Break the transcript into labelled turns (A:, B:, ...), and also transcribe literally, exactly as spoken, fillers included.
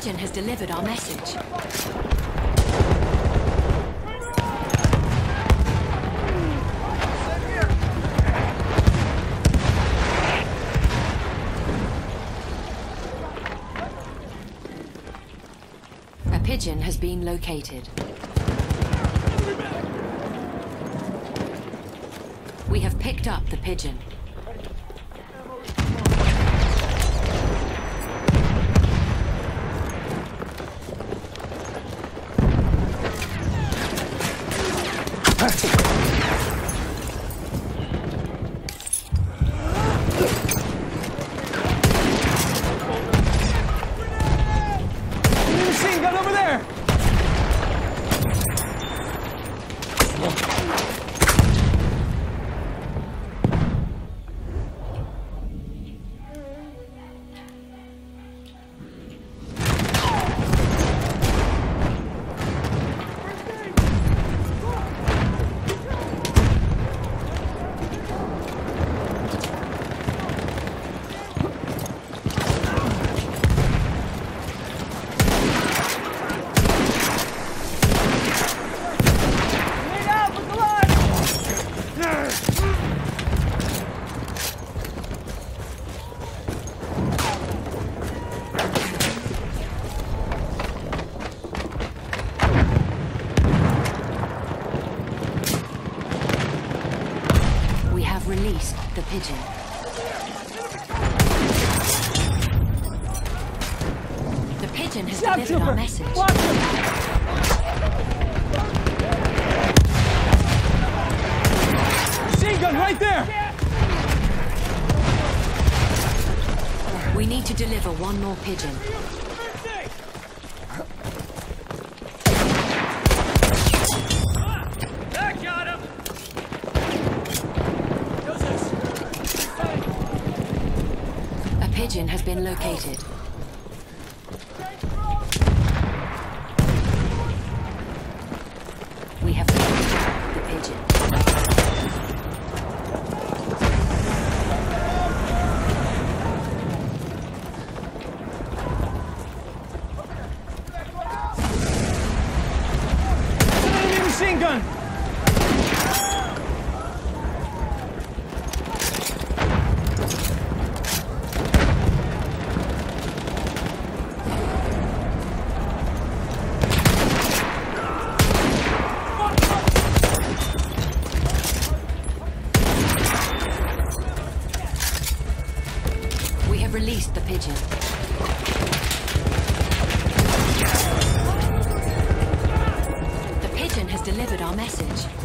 A: pigeon has delivered our message. A pigeon has been located. We have picked up the pigeon.
B: Machine gun over there!
A: Released the pigeon. The pigeon has
B: Stop,
A: delivered
B: Trooper.
A: our message.
B: Watch him. Machine gun right there!
A: We need to deliver one more pigeon. A pigeon has been located. We have captured the pigeon.
B: Enemy machine gun!
A: We have released the pigeon. The pigeon has delivered our message.